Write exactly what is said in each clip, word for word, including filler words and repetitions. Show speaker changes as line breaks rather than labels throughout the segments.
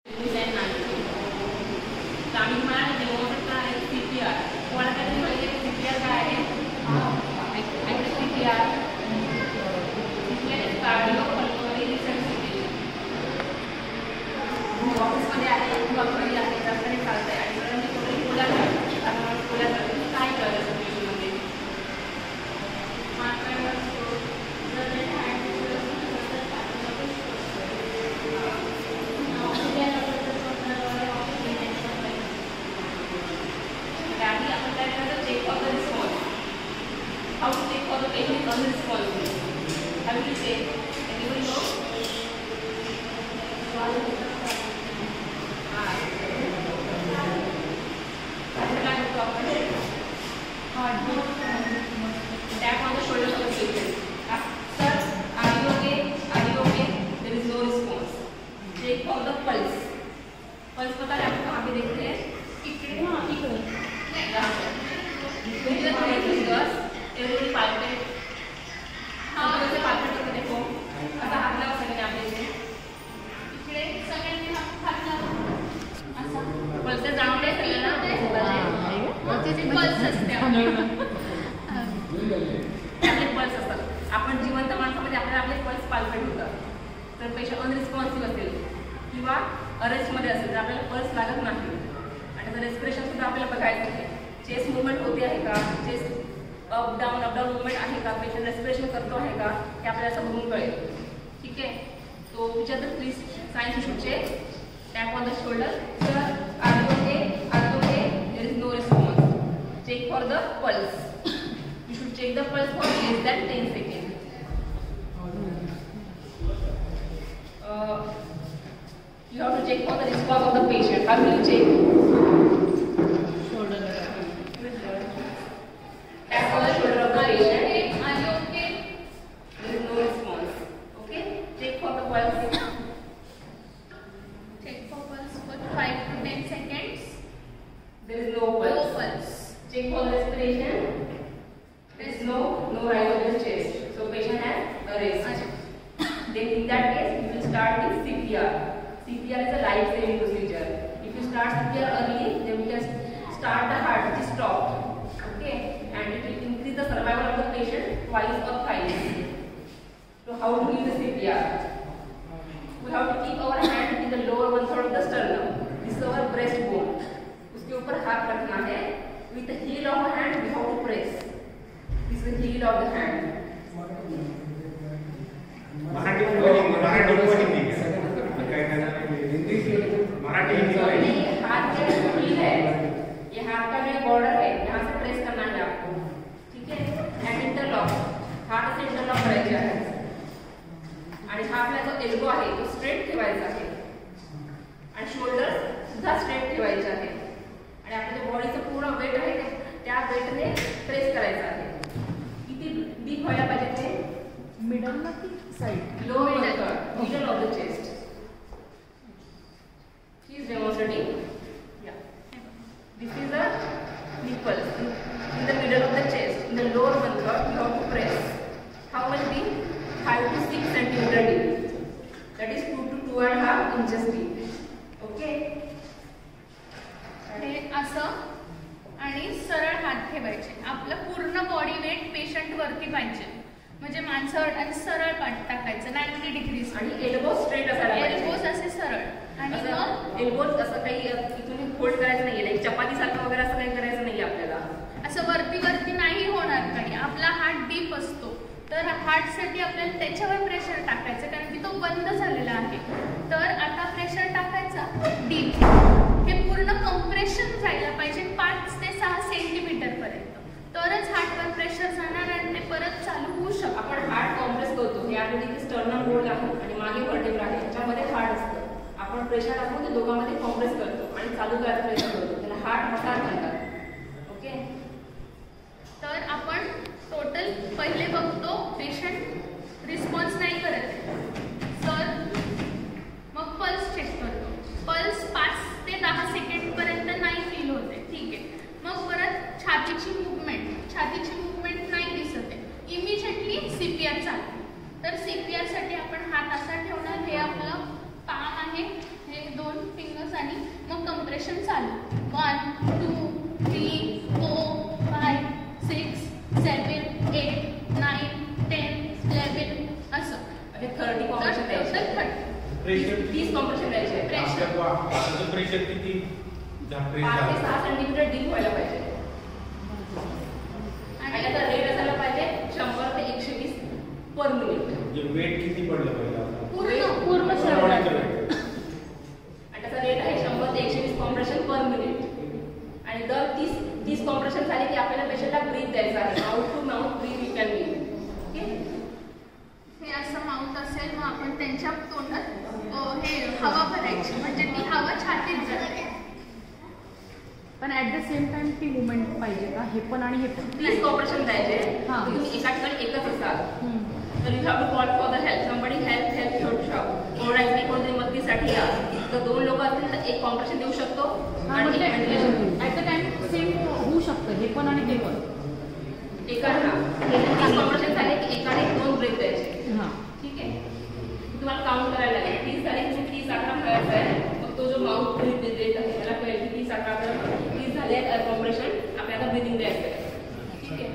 आपण जिवंत माणसामध्ये आपल्याला आपले पल्स पाल्पेट होतात. तर पेशंट अनरिस्पॉन्सिव्ह असेल किंवा अरेस्टमध्ये असेल तर आपल्याला पल्स लागत नाही. आणि तर रेस्पिरेशन सुद्धा आपल्याला बघायचं आहे. चेस्ट मुवमेंट होते आहे का, chest up down up down movement आहे का, पेशंट रेस्पिरेशन करतो आहे का, हे आपल्याला असं बघून कळेल. ठीक आहे. तो विचार तर प्लीज सायन्स शूटचे tap on the shoulder. Sir are you okay, are you okay, there is no response. Check for the pulse. You should check the pulse for less than ten seconds. Uh, you have to check for the response of the patient. How will you check? Shoulder. Tap on the shoulder of the patient. Are you okay? There is no response. Okay. Check for the pulse.
Check for pulse for five to ten seconds.
There is no pulse.
No pulse.
Check for respiration. There is no no rise of the chest. So patient has arrest. Then in that case, you will start with C P R. C P R is a life-saving procedure. If you start C P R early, then we can start the heart which is stopped. Okay, and it will increase the survival of the patient twice or thrice. So how to give the C P R? We have to keep our hand in the lower one third of the sternum. This is our breastbone. उसके ऊपर हाथ रखना है. With the heel of the hand, we have to press. This is the heel of the hand.
Marathi Marathi Marathi Hindi
हाथ का जो heel है, ये हाथ का जो बॉर्डर है, यहाँ से प्रेस करना है आपको. ठीक है. एंड इंटरलॉक, हाथ से इंटरलॉक करायचे आहे. आणि हा आपला जो एल्बो आहे तो स्ट्रेट ठेवायचा आहे. आणि शोल्डर सुद्धा स्ट्रेट ठेवायचे आहे. आणि आपल्या बॉडीचं पूर्ण वेट आहे त्या वेटने प्रेस करायचं आहे. किती डीप व्हायला पाहिजे ते?
मिडल ना की side?
Low middle middle of the chest. He is demonstrating. Yeah this is the nipple in the middle of the chest. In the lower one third you have to press. How much deep? five to six centimeter deep. That is two to two and a half inches deep. Okay.
हे असं आणि सरळ हात ठेवायचे. आपलं पूर्ण body weight patient वरती पाहिजे. म्हणजे माणसं आणि सरळ पाठ टाकायचं नाइंटी डिग्रीज.
आणि एल्बो स्ट्रेट असायला पाहिजे.
एल्बोज असे सरळ. आणि मग
एल्बोज असं काही इथून फोल्ड करायचं नाहीये. लाईक चपाती सारखं वगैरे असं काही करायचं नाहीये आपल्याला.
असं वरती वरती नाही होणार. काही आपला हात डीप असतो तर हार्टसाठी आपल्याला त्याच्यावर प्रेशर टाकायचं कारण की तो बंद झालेला आहे. तर आता प्रेशर टाकायचा डीप. हे पूर्ण कंप्रेशन जायला पाहिजे पाच ते सहा सेंटीमीटर पर्यंत. तरच हार्टवर प्रेशर जाणार आणि ते परत चालू होऊ शकतं.
आपण हार्ट कॉम्प्रेस करतो. हे आपल्याला स्टर्नम बोर्ड आहे आणि मागे व्हर्टेब्रा आहे, त्याच्यामध्ये हार्ट असतं. आपण प्रेशर टाकून ते दोघांमध्ये कॉम्प्रेस करतो आणि चालू करायचा प्रयत्न करतो. त्याला हार्ट मसाज म्हणतात. ओके.
तर आपण टोटल पहिले बघतो पेशंट रिस्पॉन्स नाही करत सर. मग पल्स चेक करतो. पल्स पाच ते दहा सेकंड पर्यंत नाही फील होते. ठीक आहे. मग परत छातीची मूवमेंट छातीची मूवमेंट नाही दिसत आहे. इमिजिएटली सीपीआर चालते. तर सीपीआर साठी आपण हात असा ठेवणार. हे आपलं पाम आहे. हे दोन आणि मग कम्प्रेशन चालू. One two three four five six seven eight nine ten eleven असं.
हे थर्टी कॉम्प्रेशन द्यायचे.
प्रेशर
तीस कॉम्प्रेशन द्यायचे.
प्रेशर
वाताचं प्रेशर किती
पाच ते सहा सेंटीमीटर डीप व्हायला पाहिजे. आणि आता रेट असायला पाहिजे शंभर ते एकशे वीस पर मिनिट.
म्हणजे वेट किती पडलं पाहिजे
पूर्ण पूर्ण
परवडायचं
सर्व.
वेट.
आणि त्याचा रेट आहे शंभर ते एकशे वीस कॉम्प्रेशन पर मिनिट. आणि दर तीस तीस कॉम्प्रेशन झाले की आपल्याला पेशंटला ब्रीथ द्यायचा आहे. Mouth to mouth breath you can give. Okay,
हे असं माउथ असेल मग आपण त्यांच्या तोंडात अं, हे हवा भरायची म्हणजे ती हवा छातीत जाते.
पण ऍट द सेम टाइम ती मुवमेंट पाहिजे का? हे पण आणि हे पण.
तीस कॉम्प्रेशन द्यायचे.
हां.
तुम्ही एका ठिकाणी एकच असाल
हम्म.
तर you have to call for the help. Somebody help help shout shop ओरडायचं कोणतरी मदतीसाठी या. तर दोन लोक असतील तर एक कॉम्प्रेशन देऊ शकतो
हा,
आणि
म्हणजे
एक ventilation.
At the time same होऊ शकतं हे पण आणि ते पण.
एका हा तीस कॉम्प्रेशन झाले की एकाने दोन ब्रेक द्यायचे.
हां.
ठीक आहे, तुम्हाला काउंट करायला लागेल. तीस झाले की तीस अकरा करायचं आहे. मग तो जो माउथ ब्रीथ देत आहे त्याला कळेल की तीस अकरा तीस झाले कॉम्प्रेशन आपल्याला ब्रिदिंग द्यायचं आहे. ठीक आहे,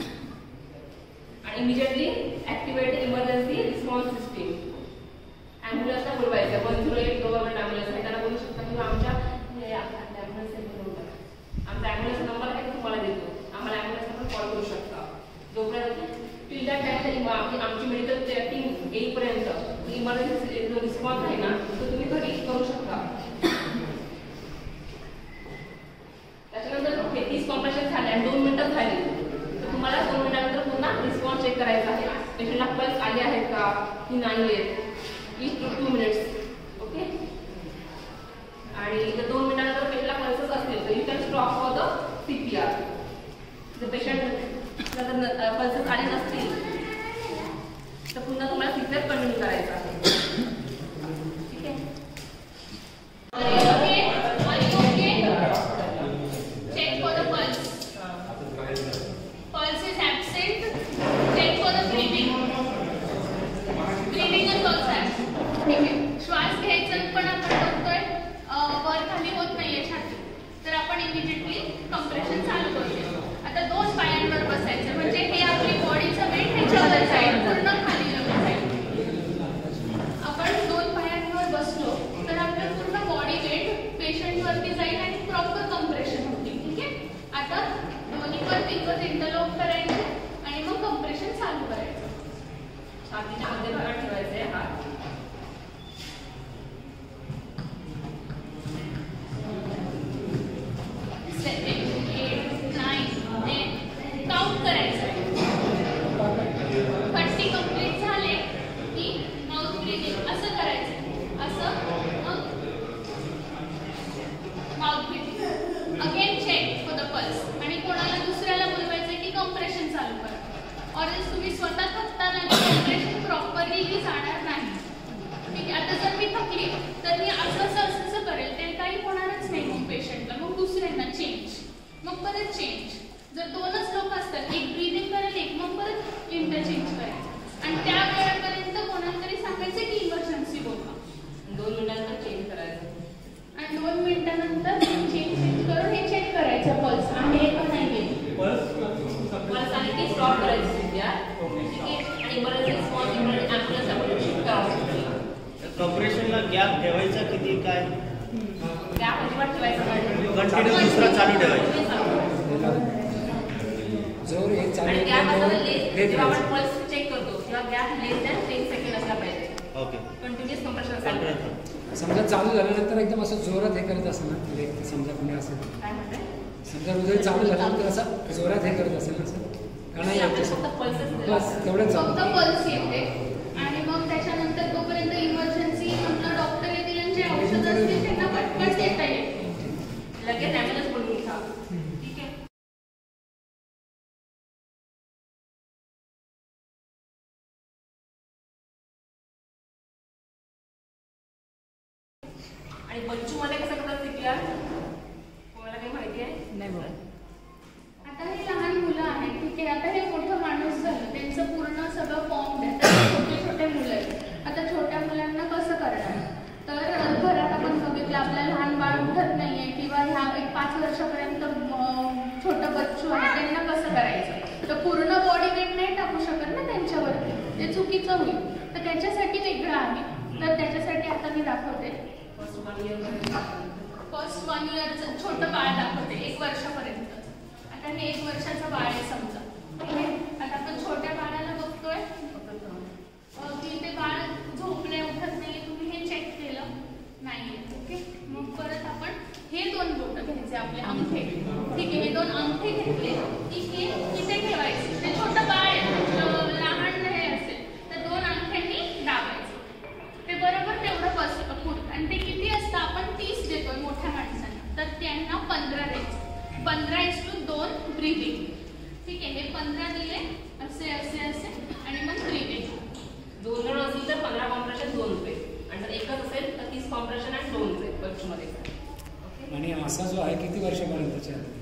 आणि immediately activate emergency response system. ॲम्ब्युलन्सला बोलवायचं. One zero eight government ambulance आहे, त्यांना बोलू शकता किंवा आमच्या हे ॲम्ब्युलन्स आमचा ॲम्ब्युलन्स नंबर आहे तो तुम्हाला देतो. आम्हाला ॲम्ब्युलन्सला पण कॉल करू शकता. जोपर्यंत टिल दॅट टाइम आमची आमची मेडिकल टीम येईपर्यंत इमर्जन्सी जो रिस्पॉन्स आहे ना तो तुम्ही घरी करू शकता. त्याच्यानंतर हे तीस कॉम्प्रेशन झाले आणि दोन मिनिटं झाली तर तुम्हाला दोन मिनिटानंतर पुन्हा रिस्पॉन्स चेक करायचा आहे. पेशंटला पल्स आले आहेत का की नाही आहेत. वीस टू टू मिनिट्स. ओके, आणि जर दोन मिनिटानंतर पेशंटला पल्सच असतील तर you can stop for the C P R. जर पेशंट जर पल्सेस आले नसतील तर पुन्हा तुम्हाला सी पी आर कंटिन्यू करायचा आहे. ठीक आहे,
check for the pulse. Pulse is absent. Check for the breathing. Breathing is also absent. ठीक आहे, श्वास घ्यायचा पण आपण बघतोय वर खाली होत नाहीये छाती तर आपण इमिजिएटली कम्प्रेशन चालू करतो. आता दोन पायांवर बसायचं म्हणजे हे आपली बॉडीचं वेट ह्याच्यावर जाईल पूर्ण खाली लगेच जाईल. आपण दोन पायांवर बसलो तर आपलं पूर्ण बॉडी वेट पेशंटवरती जाईल आणि प्रॉपर कम्प्रेशन होतील. ठीक आहे, आता दोन्ही पण फिंगर्स इंटरलॉक करायचे आणि मग कम्प्रेशन चालू करायचं.
छातीच्या मध्यभागात ठेवायचे आहे हात.
Seven eight nine ten count करायचं. थर्टी कंप्लीट झाले की माउथ ब्रीदिंग असं करायचं. असं मग mouth breathing again check for the pulse. आणि कोणाला दुसऱ्याला बोलवायचं की कम्प्रेशन चालू करा. और तुम्ही स्वतः थकताना कम्प्रेशन प्रॉपरली जाणार नाही. ठीक आहे, आता जर मी थकली तर मी असं असं असं असं करेल ते काही होणारच नाही मग पेशंटला. मग दुसऱ्यांना चेंज, मग परत चेंज. जर दोनच लोक असतात एक ब्रीदिंग करेल एक मग परत इंटरचेंज करायचं. आणि त्या वेळेपर्यंत कोणाला तरी सांगायचं की इमर्जन्सी बोलवा.
दोन मिनिटांनंतर चेंज करायचं.
आणि दोन मिनिटानंतर चेंज चेंज करून हे चेक करायचं पल्स आहे का नाही.
पल्स आले की स्टॉप करायचं सध्या. ठीक आहे, आणि इमर्जन्सी रिस्पॉन्स इमर्जन्सी ॲम्ब्युलन्स आपण शिफ्ट करावं.
कम्प्रेशनला गॅप ठेवायचा किती काय?
गॅप अजिबात ठेवायचा नाही.
कंटिन्यू दुसरा चालू ठेवायचा.
जोर हे चालू
आणि गॅप असा लेस
हे
जेव्हा आपण पल्स चेक करतो तेव्हा gap less than ten second असला पाहिजे.
ओके,
कंटिन्युअस कम्प्रेशन असायला पाहिजे.
समजा चालू झाल्यानंतर एकदम असं जोरात हे करत असेल ना लेग समजा कोणी असेल
काय म्हणताय?
समजा हृदय चालू झाल्यानंतर असं जोरात हे करत असेल ना सर का नाही
आपण
यायचं
फक्त पल्सच
बस तेवढंच
फक्त
चालू.
पल्स येते आणि मग त्याच्यानंतर तोपर्यंत इमर्जन्सी आपलं डॉक्टर येतील आणि जे औषध असतील त्यांना पटकन देता येईल.
लगेच ॲम्ब्युलन्स बोलवून घ्या. ठीक आहे, आणि बच्चू मध्ये कसं करतात सी पी आर कोणाला काही माहिती आहे?
नाही बघा.
आता हे लहान मुलं आहेत ठीक आहे. आता हे मोठं माणूस झालं त्यांचं पूर्ण सगळं फॉर्म देतात. छोटे छोटे मुलं आहेत. आता छोट्या मुलांना कसं करणार तर घरात आपण बघितलं आपल्याला लहान बाळ उठत नाहीये किंवा ह्या एक पाच वर्षापर्यंत अं, छोटं बच्चू आहे त्यांना कसं करायचं, तर पूर्ण बॉडी वेट नाही टाकू शकत ना त्यांच्यावरती, ते चुकीचं होईल. तर त्याच्यासाठी वेगळं आहे. तर त्याच्यासाठी आता मी दाखवते.
First one year
first one इयरचं छोटं बाळ दाखवते, एक वर्षापर्यंत. आता हे एक वर्षाचं बाळ आहे समजा, ठीक आहे. आता आपण छोट्या बाळाला बघतोय अं, की ते बाळ झोपले, उठत नाही. तुम्ही हे चेक केलं नाहीये, ओके. मग परत आपण हे दोन बोटं घ्यायचे आपले अंगठे, ठीक आहे. हे दोन अंगठे घेतले की हे इथे ठेवायचे. ते छोटं बाळ आहे, अं, लहान हे असेल तर दोन अंगठ्यांनी दाबायचं. ते बरोबर तेवढं बस पुरतं. आणि ते किती असतं, आपण तीस देतोय मोठ्या माणसांना, तर त्यांना पंधरा द्यायचं. पंधरा इज टू दोन ब्रीदिंग, ठीक आहे. हे पंधरा दिले असे असे असे आणि मग ब्रीदिंग.
दोन जण असतील तर पंधरा कॉम्प्रेशन दोन रुपये, आणि जर एकच असेल तर तीस कॉम्प्रेशन आणि दोन रुपये बच्चूमध्ये.
आणि असा जो आहे किती वर्षापर्यंतचे आहे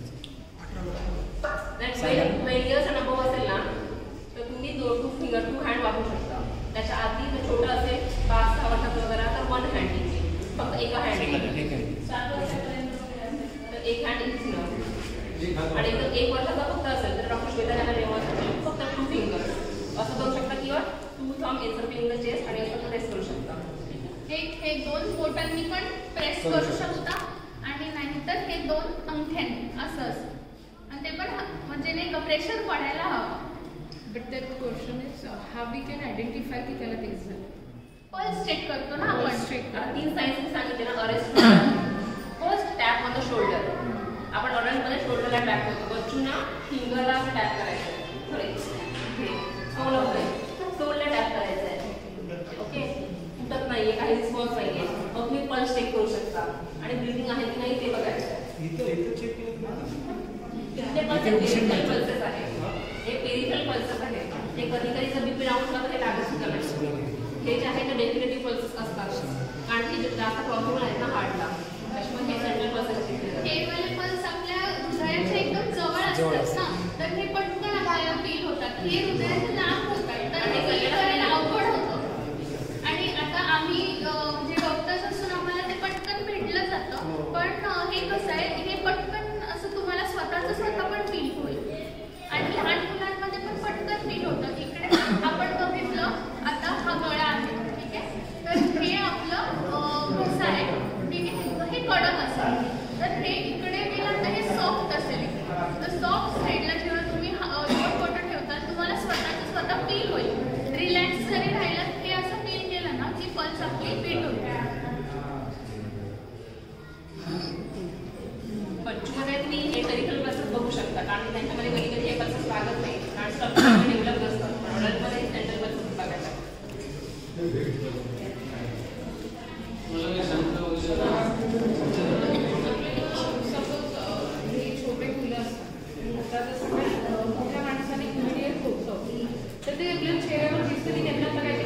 ट्वेल्व इयर्स आणि अबव असेल ना तर तुम्ही दो टू फिंगर टू हँड वापरू शकता. त्याच्या आधी जर छोटं असेल पाच सहा वर्षाचं वगैरे तर वन हँड इझी, फक्त एका हँड.
ठीक आहे.
सात वर्षापर्यंत तर एक हँड इझी ना. आणि जर एक वर्षाचा फक्त असेल तर डॉक्टर श्वेता यांना रेवत फक्त टू फिंगर असं करू शकता, किंवा two thumb insert in the chest आणि असं प्रेस करू शकता.
हे हे दोन बोटांनी पण प्रेस करू शकता आणि नाहीतर हे दोन अंगठ्यांनी असं असं. आणि ते पण ह- म्हणजे नाही का प्रेशर पडायला हवं.
But that question is how we can identify की त्याला तेच झालं.
पल्स चेक करतो ना आपण.
आता तीन साईन्स मी सांगितले ना. Arrest first tap on the shoulder. आपण ऑर्डरमध्ये शोल्डरला टॅप करतो, बच्चूना फिंगरला टॅप करायचं. सॉरी सोल होते सोलला टॅप करायचं आहे, ओके. उठत नाहीये, काही रिस्पॉन्स नाहीये, मग तुम्ही पल्स चेक करू शकता आणि ब्रीदिंग आहे की नाही ते बघायचं.
इथं इथं चेक केलं
ते पेरिफेरल पल्सेस आहे, हे पेरिफेरल पल्सेस आहे. ते कधी कधी जर बीपी डाऊन झाला तर ते लागत सुद्धा नाही. हे जे आहे ते डेफिनेटिव्ह पल्सेस असतात, कारण की जास्त प्रॉब्लेम आहेत ना हार्टला, त्याच्यामुळे हे सेंट्रल पल्सेस चेक केले.
हे वाले पल्स आपल्या हृदयाच्या एकदम जवळ असतात ना, तर हे पटकन आपल्याला फील होतात. हे हृदयाच्या लांब होतात, तर हे फील करायला अवघड होतं. आणि आता आम्ही अं, जे डॉक्टर्स असून आम्हाला ते पटकन भेटलं जातं, पण अं, हे कसं आहे, हे पटकन असं तुम्हाला स्वतःचं स्वतः पण फील होईल. आणि लहान मुलांमध्ये पण पटकन फील होतं. इकडे आपण बघितलं आता हा गळा आहे, ठीक आहे. तर हे आपलं अं, घसा आहे, ठीक आहे. हे कडक असेल, तर हे इकडे गेलं तर हे सॉफ्ट असेल. तर सॉफ्ट साईडला जेव्हा तुम्ही दोन बोटं ठेवता तुम्हाला स्वतःचं स्वतः फील होईल. रिलॅक्स जरी राहिलं, हे असं फील केलं ना की पल्स आपली बीट होईल.
बच्चूमध्ये तुम्ही हे पेरिफेरल पल्सेस बघू शकता, कारण त्यांच्यामध्ये कधी कधी हे पल्सेस लागत नाही, कारण स्ट्रक्चर डेव्हलप असतं. ऑर्डरमध्ये सेंट्रल पल्सेस बघायला.
सपोज हे छोटे मुलं असतात, आता जसं काय मोठ्या माणसाने इमिडिएट होतं तर ते आपल्या चेहऱ्यावर दिसतं की त्यांना काय